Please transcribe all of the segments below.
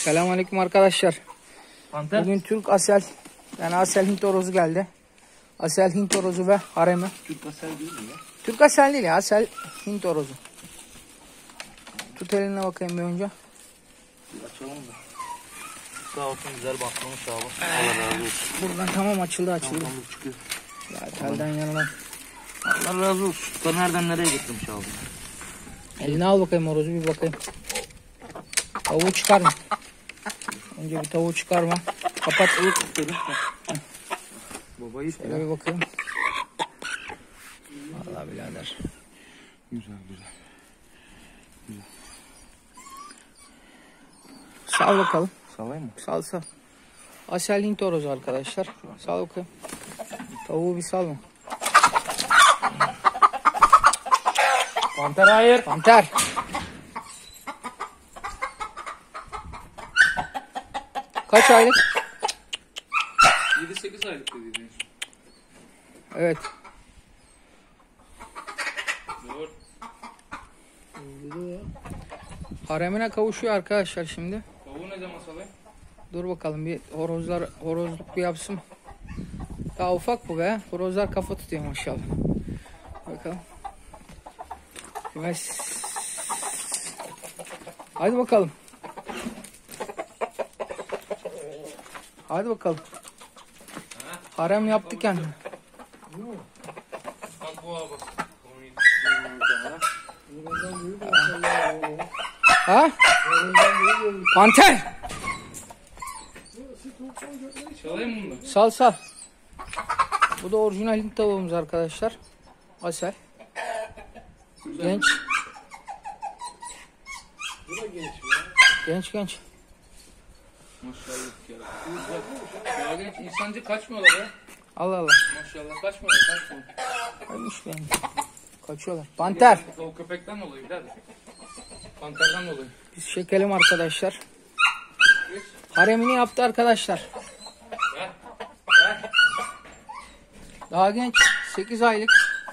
Selamünaleyküm arkadaşlar. Panter. Bugün Türk Asel, yani Asel Hint horozu geldi. Asel Hint horozu ve haremi. Türk Asel değil mi ya? Türk Asel değil ya, Asel Hint horozu. Tut eline bakayım bir önce. Bir açalım da. Sağ olsun, güzel baklamış abi. Allah razı olsun. Buradan tamam, açıldı. Tamam, çıkıyor. Ya telden yanına. Allah razı olsun. Tutar nereden nereye getirmiş abi. Eline al bakayım horozu, bir bakayım. Tavuğu çıkarma. Önce bir tavuğu çıkarma. Kapat. Babayı Şöyle bir bakayım. Vallahi birader. Güzel. Sal bakalım. Salayım mı? Sal. Asel Hint horozu arkadaşlar. Sal bakayım. Tavuğu bir salma. Panter hayır. Panter. Kaç aylık? 7-8 aylık dediğiniz. Evet. Doğru. Haremine kavuşuyor arkadaşlar şimdi. Tavuğu ne zaman salayım? Dur bakalım, bir horozluk bir yapsın. Daha ufak bu be. Horozlar kafa tutuyor maşallah. Bakalım. Hadi bakalım. Hadi bakalım. Harem yaptı kendini. Bak bu abi. Ha? Panter. Salayım mı bunu? Sal. Bu da orijinal Hint tavuğumuz arkadaşlar. Asel. Genç. Bu da genç mi ya? Genç. Maşallah ya. Daha genç insancı kaçmıyorlar ya. Allah. Maşallah kaçmıyorlar. Ölmüş benim. Kaçıyorlar. Panter. O köpekten dolayı birader. Panterden dolayı. Biz çekelim arkadaşlar. Haremini yaptı arkadaşlar. Gel. Daha genç. 8 aylık.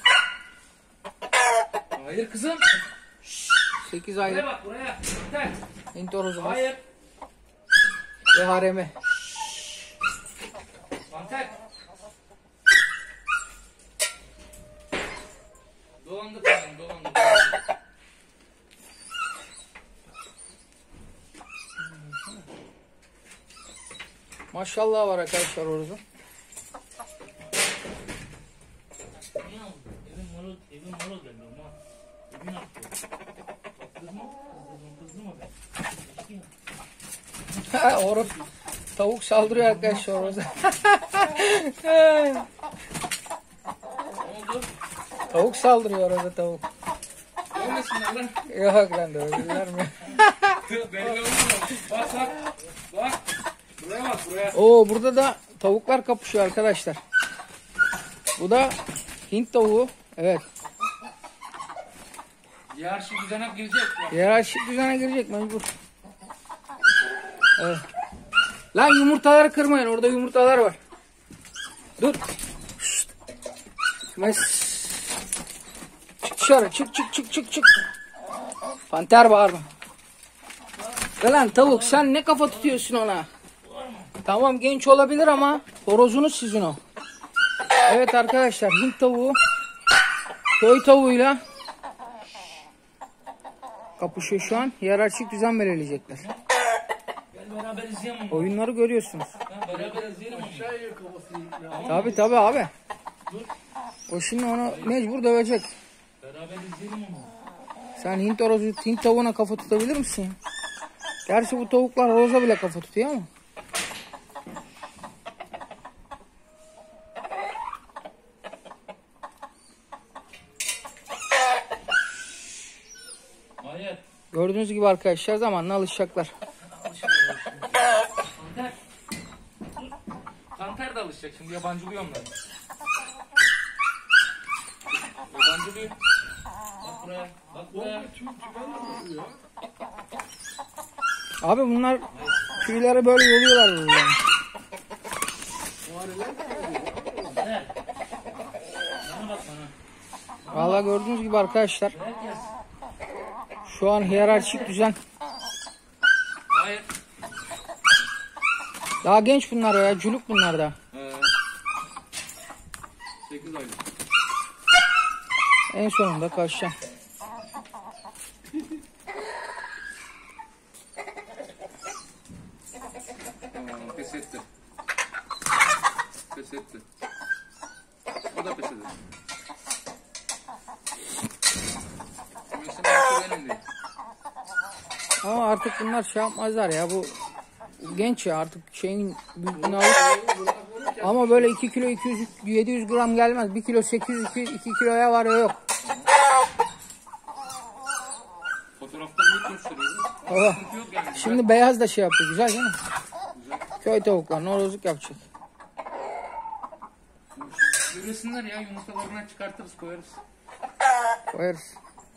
Hayır kızım. 8 Buraya aylık bak buraya. Panter. Hint horozumuz. Hayır. Ve haremi. Panter. Dolandı kızım dolandı. Maşallah var arkadaşlar horozu. Evin moroz demiyorum ha. Evin attı. Kızdı mı be? Horoz. Tavuk saldırıyor arkadaşlar horoza. Ne oldu? Tavuk saldırıyor horoza, tavuk. Ölmesinler lan. Yok lan, dövdüler mi? Belli olmuyor. Bak. Buraya bak buraya. Oo, burada da tavuklar kapışıyor arkadaşlar. Bu da Hint tavuğu. Evet. Hiyerarşi düzene girecek ya. Hiyerarşik düzene girecek mecbur. Evet. Lan yumurtaları kırmayın. Orada yumurtalar var. Dur. Şşt. Çık dışarı. Çık. Panter bağırma. Lan tavuk, sen ne kafa tutuyorsun ona? Tamam, genç olabilir ama horozunuz sizin o. Evet arkadaşlar, Hint tavuğu köy tavuğuyla kapışıyor şu an. Hiyerarşik düzen belirleyecekler. Gel beraber izleyelim onu. Oyunları görüyorsunuz. Beraber izleyelim onu. Tabi abi. O şimdi onu mecbur dövecek. Beraber izleyelim onu. Sen Hint tavuğuna kafa tutabilir misin ya? Gerçi bu tavuklar horoza bile kafa tutuyor ama. Hayır. Gördüğünüz gibi arkadaşlar, zamanla alışacaklar. Panter. Panter de alışacak şimdi, yabancılıyor onları. Yabancılıyor. Bak buraya. Bak buraya. Abi bunlar tüyleri böyle yoluyorlar buradan. Bana bak bana. Vallahi gördüğünüz gibi arkadaşlar, şu an hiyerarşik düzen. Hayır. Daha genç bunlar ya. Cülük bunlar da. 8 aylık. En sonunda kaçacağım. Tamam, pes etti. Pes etti. O da pes eder. Kümesinin altı benim değil. Ama artık bunlar şey yapmazlar ya. Bu genç ya, artık şeyin büyüklüğünü alır. Ama böyle 2 kilo 700 gram gelmez. 1 kilo 800, 2 kiloya var ya yok. Fotoğrafta büyük gösteriyoruz. Baba. Sıkıntı yok yani. Şimdi beyaz da şey yapıyor. Güzel değil mi? Güzel. Köy tavuklarına horozluk yapacak. Üresinler ya, yumurtalarından çıkartırız, koyarız. Koyarız.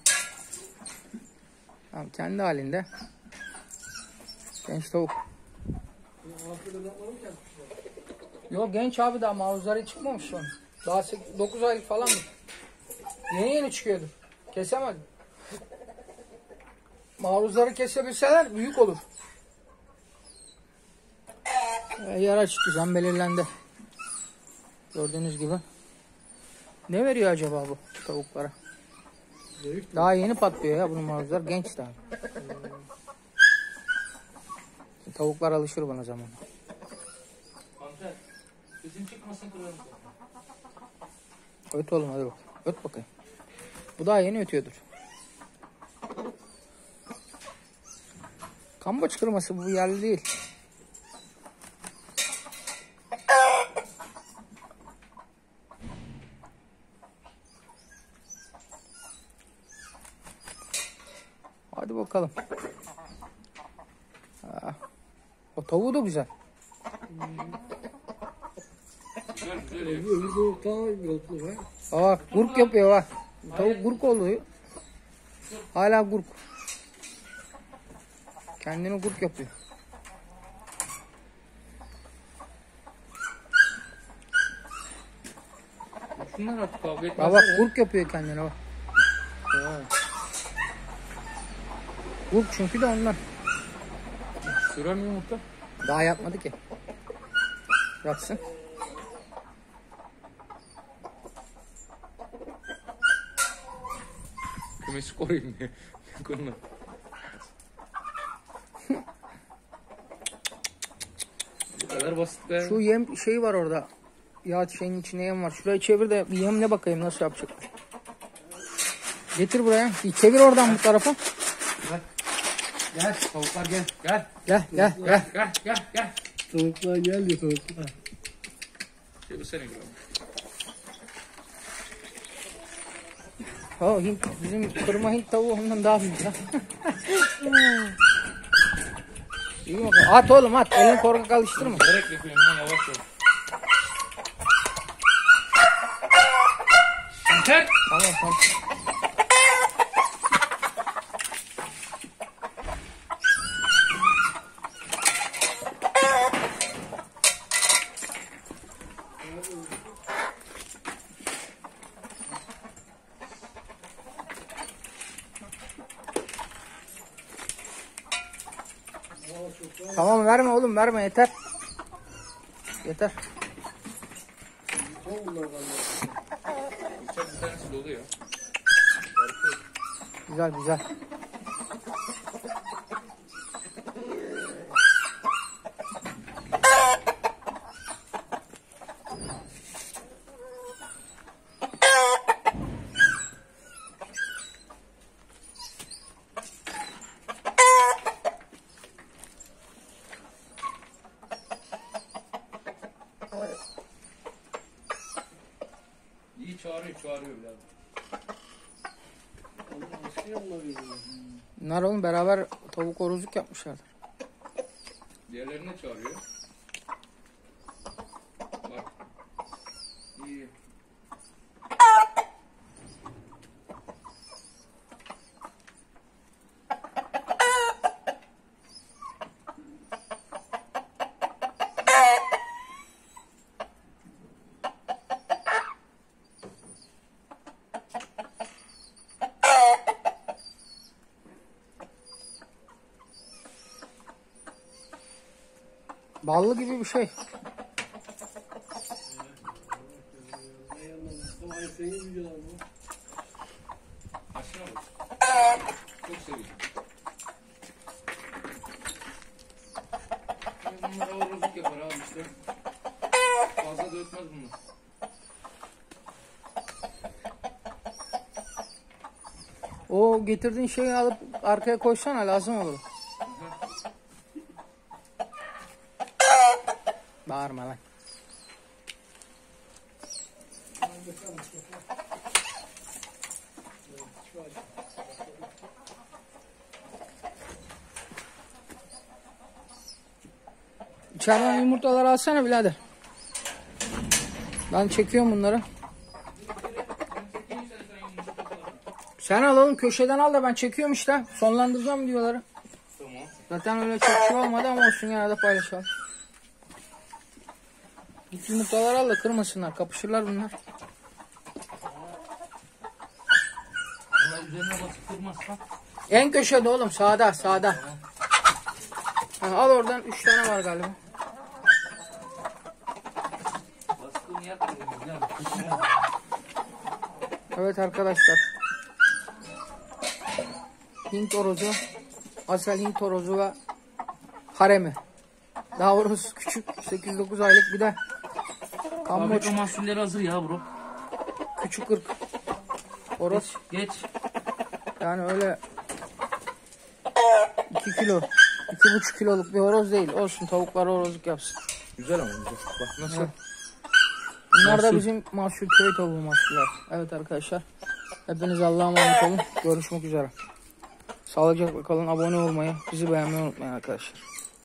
Tamam, kendi halinde. Genç tavuk. Yok genç abi, daha mavuzları çıkmamış şu an. Daha 9 aylık falan mı? Yeni çıkıyordur. Kesemedim. Maruzları kesebilseler büyük olur. Yer açtı, düzen belirlendi. Gördüğünüz gibi. Ne veriyor acaba bu tavuklara? Daha yeni patlıyor ya bunun maruzlar. Genç daha. Tavuklar alışır buna zamanla. Panter, sesin çıkmasın kırarım. Öt oğlum, hadi bak. Öt bakayım. Bu daha yeni ötüyordur. Kambaç kırması bu, yerli değil. Hadi bakalım. Ha. O tavuğu da güzel. Güzel güzel ya. Bak gurk yapıyor bak. Tavuk gurk oldu. Hala gurk. Kendini gurk yapıyor. Şunlar artık kavga etmez. Bak bak gurk yapıyor kendine bak. Gurk çünkü de ondan. Sürer mi yumurta? Daha yapmadı ki. Yapsın. Kümesi koruyayım diye. Konuna. Bu kadar basit be. Şu yem şeyi var orada. Ya şeyin içine yem var. Şurayı çevir de bir yemle bakayım nasıl yapacak. Getir buraya. Bir çevir oradan bu tarafa. Gel tavuklar gel. Gel. Gel gel gel. Gel gel gel. Tavuklar gel ya tavuklar. Çevirsene gibi. O Hint, bizim kırma Hint tavuğu ondan daha büyük lan. İyi bakalım. At oğlum at. Elini korkak alıştırma. Gerek yapıyorum ya, yavaş ol. Panter. Tamam tamam. Tamam verme oğlum, verme, yeter. Yeter. Bıçak bir tanesi dolu ya. Güzel güzel. İyi çağırıyor birader. Bunlar oğlum beraber tavuk horozluk yapmışlardır. Diğerlerini de çağırıyor. Bak. İyi. Ballı gibi bir şey. Ay senin videolar bu. Aşağı bak. Çok seviyorum. Bunlar horozluk yapar abi işte. Fazla da ötmez bunlar. O getirdiğin şeyi alıp arkaya koysana, lazım olur. Bağırma lan. İçeriden yumurtaları alsana birader. Ben çekiyorum bunları. Sen al oğlum, köşeden al da ben çekiyorum işte. Sonlandıracağım videoları. Tamam. Zaten öyle çok şey olmadı ama olsun, gene de paylaşalım. Git yumurtaları al da kırmasınlar, kapışırlar bunlar. Bunlar üzerine basıp kırmazsan. En köşede oğlum, sağda sağda. Ha, al oradan 3 tane var galiba. Bastığın yer kırmızı. Evet arkadaşlar. Hint horozu, asal Hint horozu ve haremi. Daha horoz küçük, 8-9 aylık, bir de Kamboç Fabrika mahsulleri hazır ya bro. küçük ırk horoz. Geç. Yani öyle 2 kilo, 2,5 kiloluk bir horoz değil. Olsun, tavuklar horozluk yapsın. Güzel ama güzel. Bak nasıl? Evet. Bunlar da Mahsul. bizim mahsul, köy tavuğu mahsuller. Evet arkadaşlar. Hepiniz Allah'a emanet olun. Görüşmek üzere. Sağlıcakla kalın. Abone olmayı, bizi beğenmeyi unutmayın arkadaşlar.